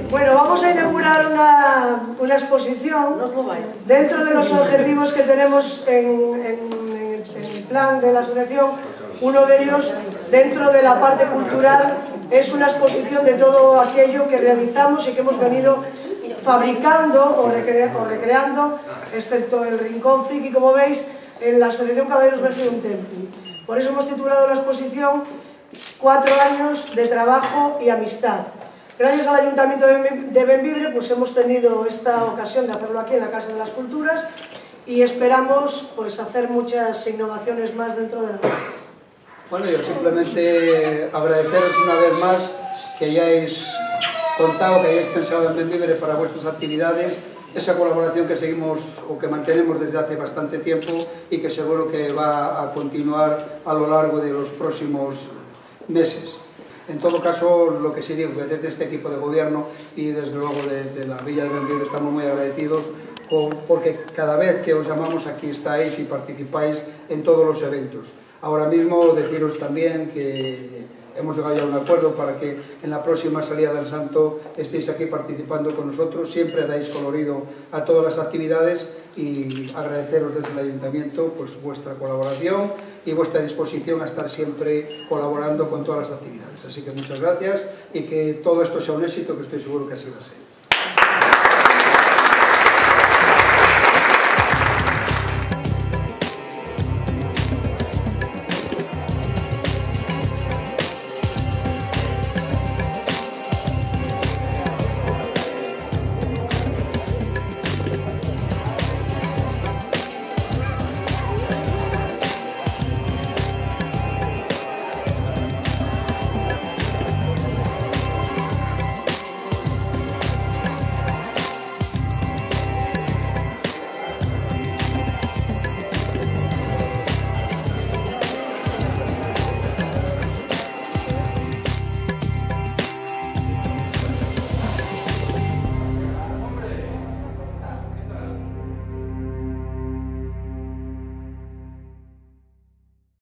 Bueno, vamos a inaugurar una exposición dentro de los objetivos que tenemos en el plan de la asociación. Uno de ellos, dentro de la parte cultural, es una exposición de todo aquello que realizamos y que hemos venido fabricando o recreando, excepto el Rincón Friki, como veis, en la Asociación Caballeros Vergidum Templi. Por eso hemos titulado la exposición 4 años de trabajo y amistad. Gracias al Ayuntamiento de Bembibre pues hemos tenido esta ocasión de hacerlo aquí en la Casa de las Culturas y esperamos pues hacer muchas innovaciones más dentro del grupo. Bueno, yo simplemente agradeceros una vez más que hayáis contado, que hayáis pensado en Bembibre para vuestras actividades, esa colaboración que seguimos o que mantenemos desde hace bastante tiempo y que seguro que va a continuar a lo largo de los próximos meses. En todo caso, lo que sí digo, que desde este equipo de gobierno y desde luego desde la Villa de Bembibre estamos muy agradecidos porque cada vez que os llamamos aquí estáis y participáis en todos los eventos. Ahora mismo deciros también que hemos llegado ya a un acuerdo para que en la próxima salida del Santo estéis aquí participando con nosotros. Siempre dais colorido a todas las actividades y agradeceros desde el Ayuntamiento pues vuestra colaboración y vuestra disposición a estar siempre colaborando con todas las actividades. Así que muchas gracias y que todo esto sea un éxito, que estoy seguro que así va a ser.